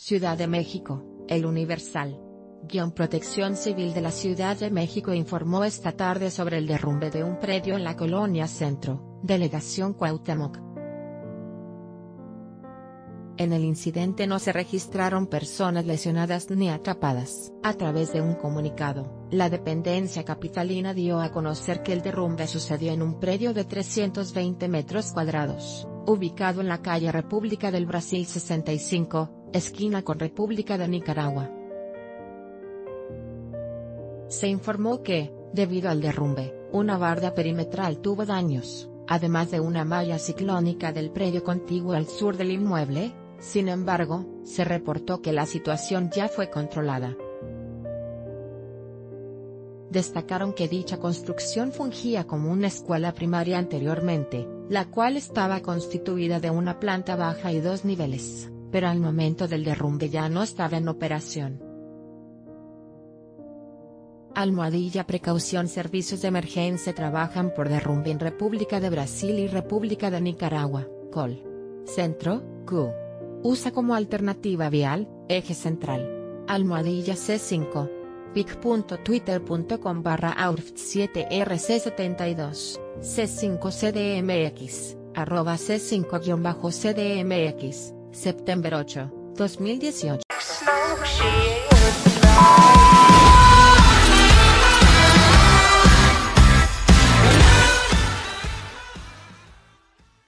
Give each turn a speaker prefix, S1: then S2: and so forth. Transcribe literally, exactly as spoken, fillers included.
S1: Ciudad de México, El Universal. Guión Protección Civil de la Ciudad de México informó esta tarde sobre el derrumbe de un predio en la Colonia Centro, Delegación Cuauhtémoc. En el incidente no se registraron personas lesionadas ni atrapadas. A través de un comunicado, la dependencia capitalina dio a conocer que el derrumbe sucedió en un predio de trescientos veinte metros cuadrados, ubicado en la calle República del Brasil sesenta y cinco, esquina con República de Nicaragua. Se informó que, debido al derrumbe, una barda perimetral tuvo daños, además de una malla ciclónica del predio contiguo al sur del inmueble. Sin embargo, se reportó que la situación ya fue controlada. Destacaron que dicha construcción fungía como una escuela primaria anteriormente, la cual estaba constituida de una planta baja y dos niveles, pero al momento del derrumbe ya no estaba en operación. Almohadilla Precaución Servicios de Emergencia trabajan por derrumbe en República de Brasil y República de Nicaragua, Col. Centro, Q. Usa como alternativa vial, eje central. Almohadilla C cinco. pic punto twitter punto com barra aurf siete r c setenta y dos, C cinco C D M X, arroba C cinco C D M X, septiembre ocho, dos mil dieciocho.